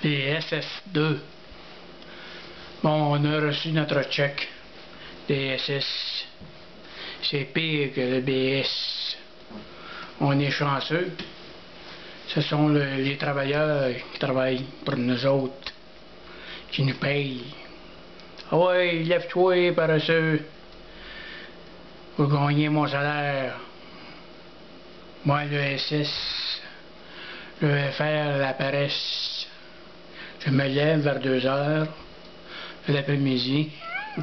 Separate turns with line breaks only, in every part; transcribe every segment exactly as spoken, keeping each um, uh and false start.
les S S deux. Bon, on a reçu notre chèque des S S. C'est pire que le B S. On est chanceux. Ce sont le, les travailleurs qui travaillent pour nous autres, qui nous payent. Ah ouais, lève-toi, paresseux. Pour gagner mon salaire. Moi, le S S, je vais faire la paresse. Je me lève vers deux heures de l'après-midi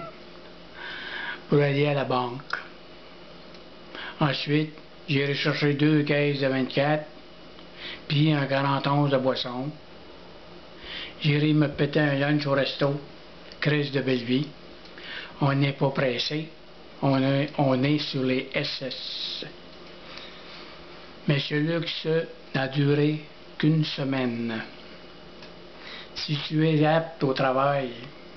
pour aller à la banque. Ensuite, j'irai chercher deux caisses de vingt-quatre, puis un quarante et onze de boisson. J'irai me péter un lunch au resto, Chris de Belleville. On n'est pas pressé, on est, on est sur les S S. Mais ce luxe n'a duré qu'une semaine. Si tu es apte au travail,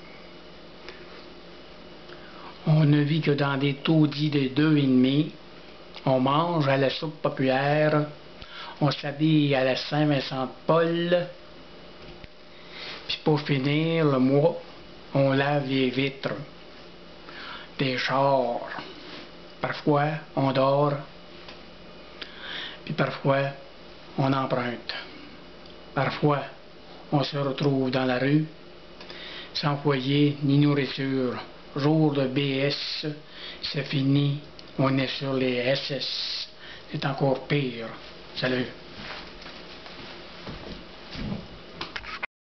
on ne vit que dans des taudis de deux et demi. On mange à la soupe populaire, on s'habille à la Saint-Vincent-de-Paul, puis pour finir le mois, on lave les vitres des chars. Parfois, on dort, puis parfois, on emprunte. Parfois, on se retrouve dans la rue, sans foyer ni nourriture. Jour de B S, c'est fini, on est sur les S S. C'est encore pire. Salut.